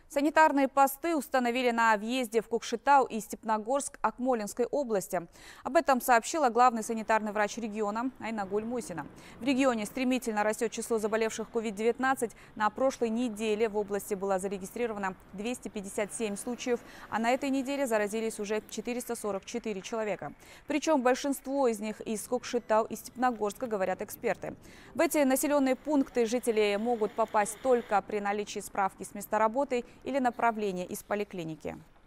Санитарные посты установили на въезде в Кокшетау и Степногорск Акмолинской области. Об этом сообщила главный санитарный врач региона Айнагуль Мусина. В регионе стремительно растет число заболевших COVID-19. На прошлой неделе в области было зарегистрировано 257 случаев, а на этой неделе заразились уже 444 человека. Причем большинство из них из Кокшетау и Степногорска, говорят эксперты. В эти населенные пункты жители могут попасть только при наличии справки с места работы или направления из поликлиники.